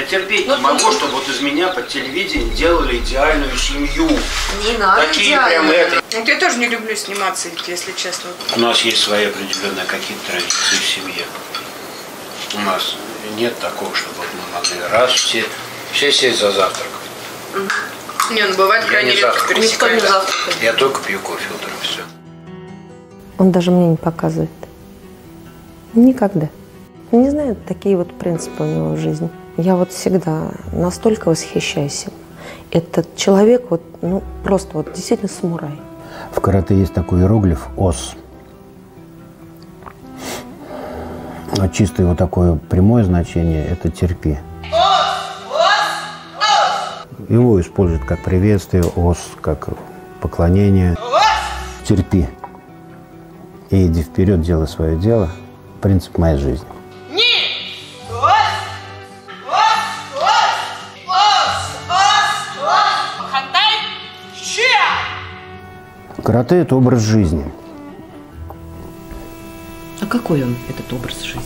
Я терпеть не могу, чтобы вот из меня под телевидением делали идеальную семью. Не надо такие прям это. Вот я тоже не люблю сниматься, если честно. У нас есть свои определенные какие-то традиции в семье. У нас нет такого, чтобы мы могли раз все сесть за завтраком. Не, ну бывает крайне редко пересекает. Я только пью кофе утром, все. Он даже мне не показывает. Никогда. Не знаю, такие вот принципы у него в жизни. Я вот всегда настолько восхищаюсь им. Этот человек вот, ну, просто вот действительно самурай. В карате есть такой иероглиф «ос». А чисто его такое прямое значение – это «терпи». Его используют как приветствие, «ос», как поклонение. Терпи. И иди вперед, делай свое дело. Принцип моей жизни. Карате – это образ жизни. А какой он, этот образ жизни?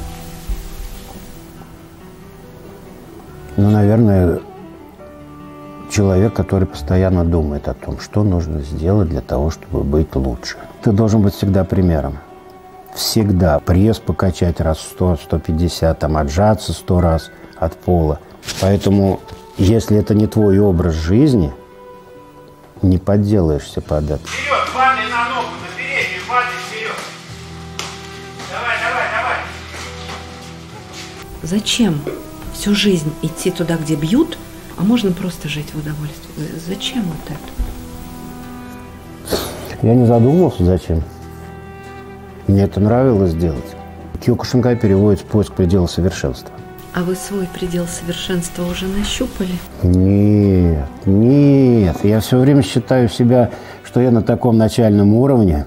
Ну, наверное, человек, который постоянно думает о том, что нужно сделать для того, чтобы быть лучше. Ты должен быть всегда примером. Всегда. Пресс покачать раз 100, 150, там, отжаться 100 раз от пола. Поэтому, если это не твой образ жизни, не подделаешься под это. Вперед, ванной на ногу, на переднюю, ванной вперед. Давай, давай, давай. Зачем всю жизнь идти туда, где бьют, а можно просто жить в удовольствии? Зачем вот это? Я не задумывался, зачем. Мне это нравилось делать. Киокушинкай переводится «поиск предела совершенства». А вы свой предел совершенства уже нащупали? Нет, нет. Я все время считаю себя, что я на таком начальном уровне.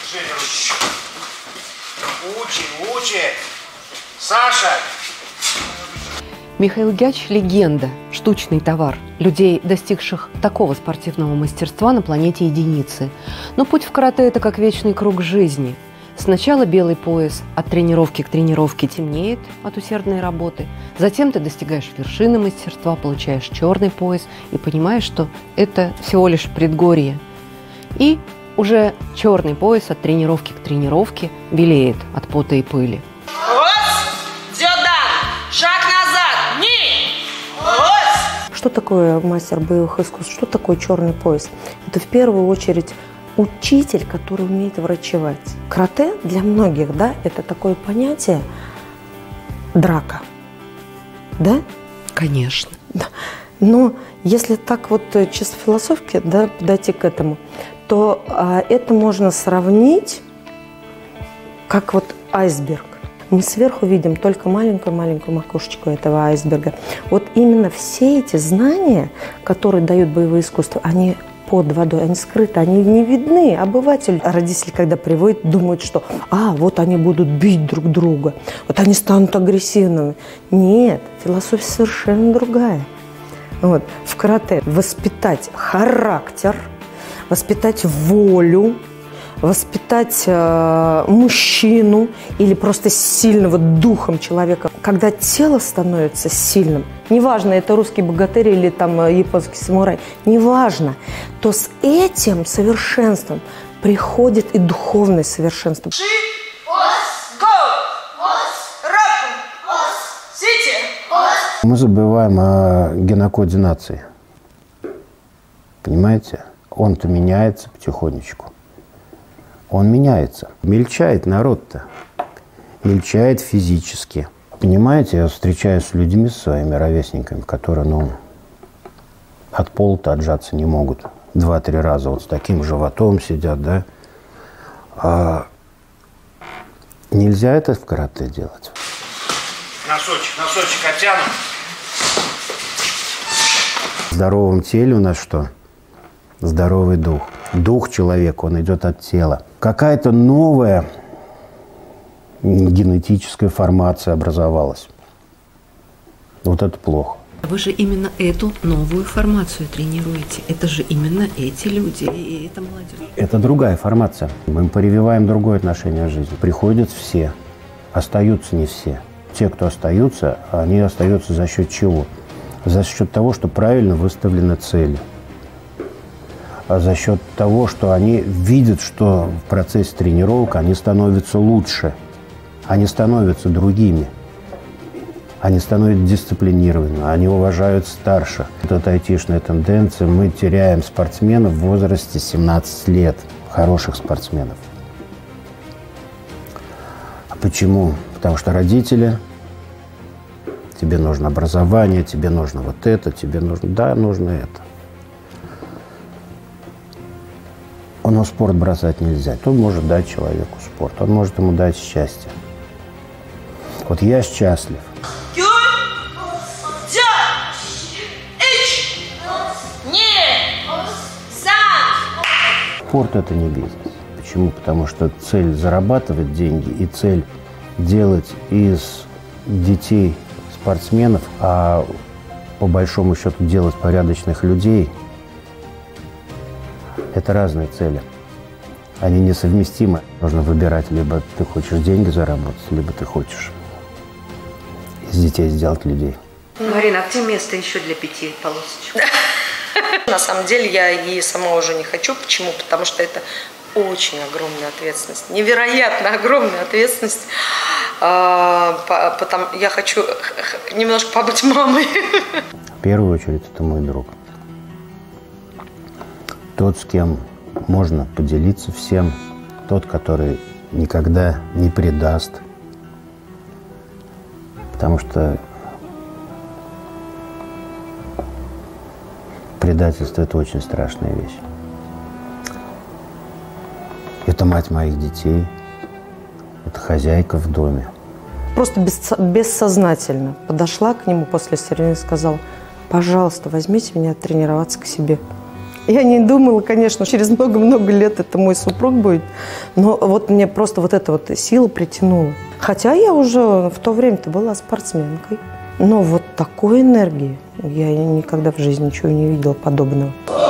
Учи. Саша! Михаил Гяч – легенда, штучный товар людей, достигших такого спортивного мастерства на планете единицы. Но путь в карате – это как вечный круг жизни. Сначала белый пояс, от тренировки к тренировке темнеет от усердной работы. Затем ты достигаешь вершины мастерства, получаешь черный пояс и понимаешь, что это всего лишь предгорье. И уже черный пояс от тренировки к тренировке белеет от пота и пыли. Что такое мастер боевых искусств? Что такое черный пояс? Это в первую очередь учитель, который умеет врачевать. Карате для многих, да, это такое понятие драка. Да? Конечно. Да. Но если так вот чисто философски, да, подойти к этому, то это можно сравнить как вот айсберг. Мы сверху видим только маленькую-маленькую макушечку этого айсберга. Вот именно все эти знания, которые дают боевые искусства, они под водой, они скрыты, они не видны. Обыватель, родители, когда приводят, думают, что вот они будут бить друг друга, вот они станут агрессивными. Нет, философия совершенно другая. Вот. В карате воспитать характер, воспитать волю, воспитать мужчину или просто сильного духом человека. Когда тело становится сильным, неважно, это русский богатырь или там японский самурай, неважно, то с этим совершенством приходит и духовное совершенство. Мы забываем о генокоде нации. Понимаете? Он-то меняется потихонечку. Он меняется. Мельчает народ-то. Мельчает физически. Понимаете, я встречаюсь с людьми, своими ровесниками, которые, от пола-то отжаться не могут. 2-3 раза вот с таким животом сидят, да. Нельзя это в карате делать. Носочек оттянут. В здоровом теле у нас что? Здоровый дух. Дух человека, он идет от тела. Какая-то новая генетическая формация образовалась. Вот это плохо. Вы же именно эту новую формацию тренируете. Это же именно эти люди и эта молодежь. Это другая формация. Мы прививаем другое отношение к жизни. Приходят все, остаются не все. те, кто остаются, они остаются за счет чего? За счет того, что правильно выставлены цели. А за счет того, что они видят, что в процессе тренировок они становятся лучше, они становятся другими, они становятся дисциплинированными, они уважают старших. Это айтишная тенденция. Мы теряем спортсменов в возрасте 17 лет, хороших спортсменов. А почему? Потому что родители, тебе нужно образование, тебе нужно вот это, тебе нужно, да, нужно это. Но спорт бросать нельзя. Кто может дать человеку спорт? Он может ему дать счастье. Вот я счастлив. Спорт – это не бизнес. Почему? Потому что цель зарабатывать деньги и цель делать из детей спортсменов, а по большому счету делать порядочных людей – это разные цели. Они несовместимы. Нужно выбирать, либо ты хочешь деньги заработать, либо ты хочешь из детей сделать людей. Марина, а где место еще для 5 полосочек? На самом деле я и сама уже не хочу. Почему? Потому что это очень огромная ответственность. Невероятно огромная ответственность. Я хочу немножко побыть мамой. В первую очередь это мой друг. Тот, с кем можно поделиться всем. Тот, который никогда не предаст. Потому что предательство – это очень страшная вещь. Это мать моих детей. Это хозяйка в доме. Просто бессознательно подошла к нему после соревнований и сказала: пожалуйста, возьмите меня тренироваться к себе. Я не думала, конечно, через много-много лет это мой супруг будет, но вот мне просто вот эта вот сила притянула. Хотя я уже в то время-то была спортсменкой, но вот такой энергии я никогда в жизни ничего не видела подобного.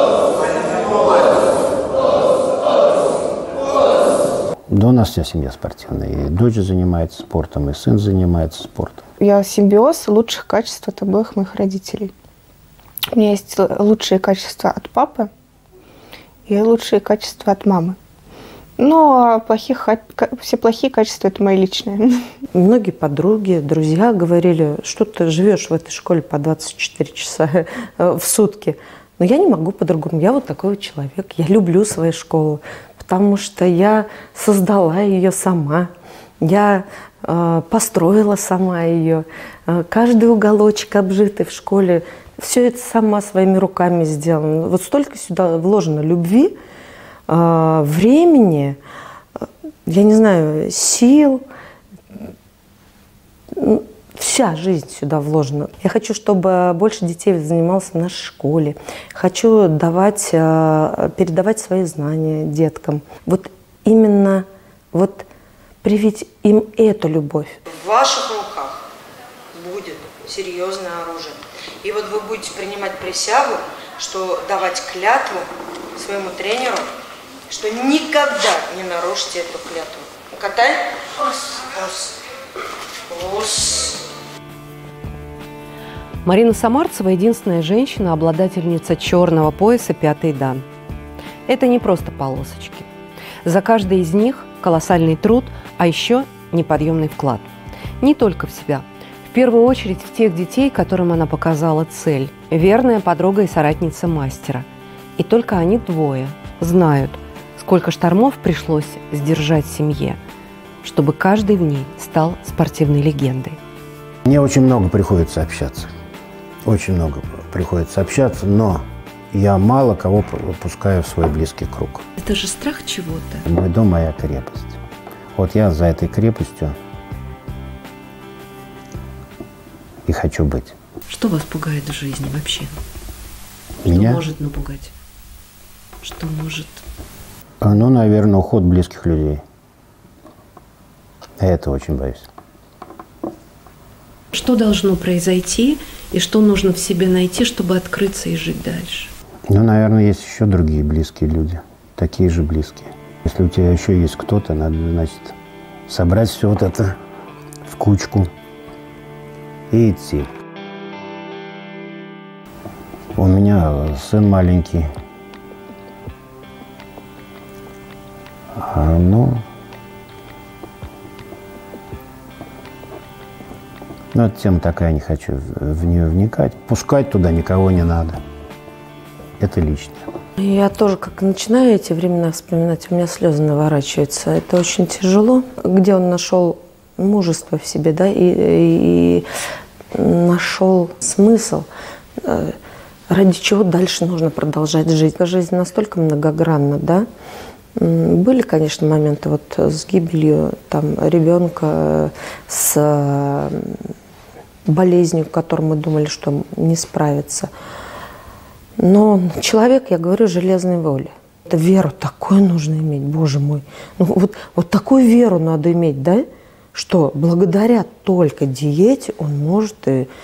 Да, у нас вся семья спортивная. И дочь занимается спортом, и сын занимается спортом. Я симбиоз лучших качеств от обоих моих родителей. У меня есть лучшие качества от папы и лучшие качества от мамы. Но все плохие качества – это мои личные. Многие подруги, друзья говорили, что ты живешь в этой школе по 24 часа в сутки. Но я не могу по-другому. Я вот такой вот человек. Я люблю свою школу, потому что я создала ее сама. Я построила сама ее. Каждый уголочек обжитый в школе. Все это сама своими руками сделано. Вот столько сюда вложено любви, времени, я не знаю, сил. Вся жизнь сюда вложена. Я хочу, чтобы больше детей занималось в нашей школе. Хочу передавать свои знания деткам. Вот именно вот привить им эту любовь. В ваших руках будет серьезное оружие. И вот вы будете принимать присягу, что давать клятву своему тренеру, что никогда не нарушите эту клятву. Катай. Марина Самарцева – единственная женщина, обладательница черного пояса 5-й дан. Это не просто полосочки. За каждой из них колоссальный труд, а еще неподъемный вклад. Не только в себя. В первую очередь в тех детей, которым она показала цель. Верная подруга и соратница мастера. И только они двое знают, сколько штормов пришлось сдержать семье, чтобы каждый в ней стал спортивной легендой. Мне очень много приходится общаться. Очень много приходится общаться, но я мало кого пускаю в свой близкий круг. Это же страх чего-то. Мой дом – моя крепость. Вот я за этой крепостью и хочу быть. Что вас пугает в жизни вообще? Меня? Что может напугать? Что может... Ну, наверное, уход близких людей. Я этого очень боюсь. Что должно произойти и что нужно в себе найти, чтобы открыться и жить дальше? Ну, наверное, есть еще другие близкие люди. Такие же близкие. Если у тебя еще есть кто-то, надо, значит, собрать все вот это в кучку и идти. У меня сын маленький. Но эта тема такая, не хочу в нее вникать. Пускать туда никого не надо. Это лишнее. Я тоже, как начинаю эти времена вспоминать, у меня слезы наворачиваются. Это очень тяжело. Где он нашел мужество в себе, да, и нашел смысл, ради чего дальше нужно продолжать жить. Жизнь настолько многогранна, да. Были, конечно, моменты вот с гибелью там ребенка, с болезнью, к которой мы думали, что не справится. Но человек, я говорю, железной воли. Это веру такую нужно иметь, Боже мой. Ну, вот такую веру надо иметь, да, что благодаря только диете он может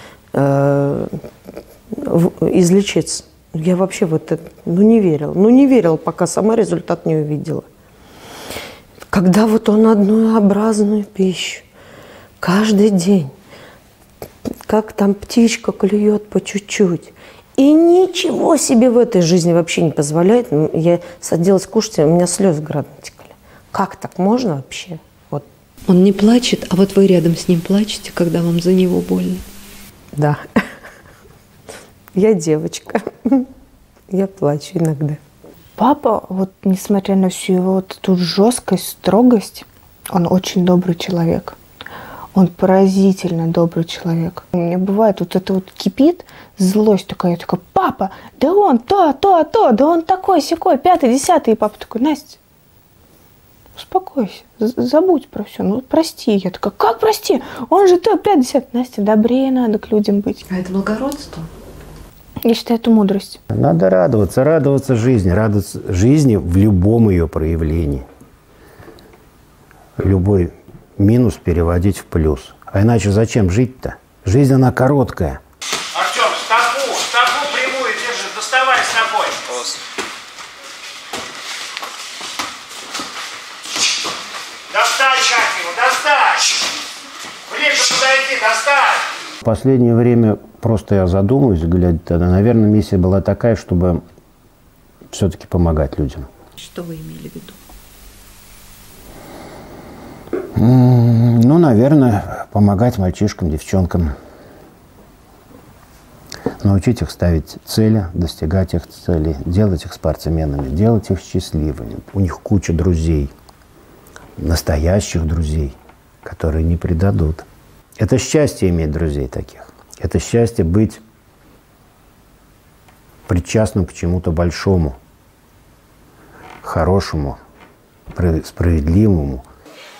излечиться. Я вообще в это не верила. Не верила, пока сама результат не увидела. Когда вот он однообразную пищу каждый день, как там птичка клюет по чуть-чуть, и ничего себе в этой жизни вообще не позволяет. Я садилась кушать, у меня слезы градом текли. Как так можно вообще? Вот. Он не плачет, а вот вы рядом с ним плачете, когда вам за него больно? Да. Я девочка. Я плачу иногда. Папа, вот несмотря на всю его вот эту жесткость, строгость, он очень добрый человек. Он поразительно добрый человек. У меня бывает вот это вот кипит, злость такая, я такая: папа, да он то, да он такой-сякой, 5-10. И папа такой: Настя, успокойся, забудь про все, прости. Я такая: как прости? Он же то, 5-10. Настя, добрее надо к людям быть. А это благородство? Я считаю, это мудрость. Надо радоваться жизни в любом ее проявлении. Любой минус переводить в плюс. А иначе зачем жить-то? Жизнь, она короткая. Артем, стопу прямую держи, доставай стопой. Достань, как его, достань! Ближе подойди, достань! В последнее время просто я задумываюсь, глядя тогда, наверное, миссия была такая, чтобы все-таки помогать людям. Что вы имели в виду? Наверное, помогать мальчишкам, девчонкам. Научить их ставить цели, достигать их целей, делать их спортсменами, делать их счастливыми. У них куча друзей, настоящих друзей, которые не предадут. Это счастье иметь друзей таких. Это счастье быть причастным к чему-то большому, хорошему, справедливому.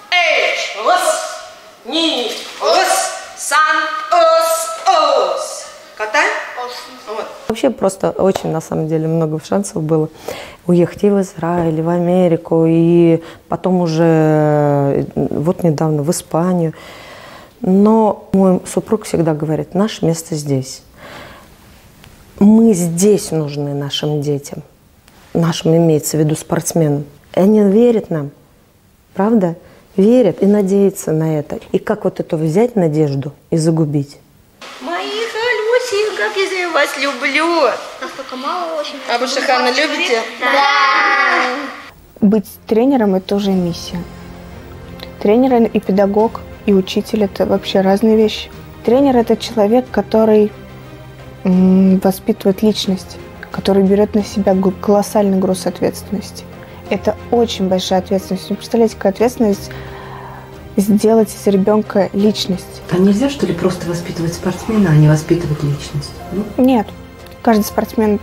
Вообще просто очень, на самом деле, много шансов было уехать и в Израиль, и в Америку, и потом уже вот недавно в Испанию. Но мой супруг всегда говорит: наше место здесь. Мы здесь нужны нашим детям. Нашим имеется в виду спортсменам. И они верят нам. Правда? Верят и надеются на это. И как вот это взять надежду и загубить? Мои хорошие, как я вас люблю. Насколько мало очень. А вы Шихана любите? Да. Быть тренером – это уже миссия. Тренер и педагог, и учитель – это вообще разные вещи. Тренер – это человек, который воспитывает личность, который берет на себя колоссальный груз ответственности. Это очень большая ответственность. Вы представляете, какая ответственность сделать из ребенка личность? А нельзя, что ли, просто воспитывать спортсмена, а не воспитывать личность? Нет. Каждый спортсмен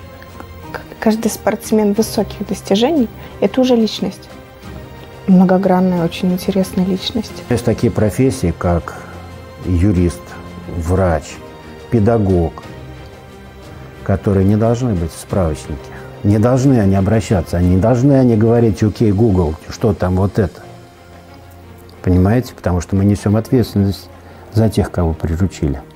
высоких достижений – это уже личность. Многогранная, очень интересная личность. Есть такие профессии, как юрист, врач, педагог, которые не должны быть в справочнике. Не должны они обращаться, не должны они говорить: окей, Google, что там вот это. Понимаете? Потому что мы несем ответственность за тех, кого приручили.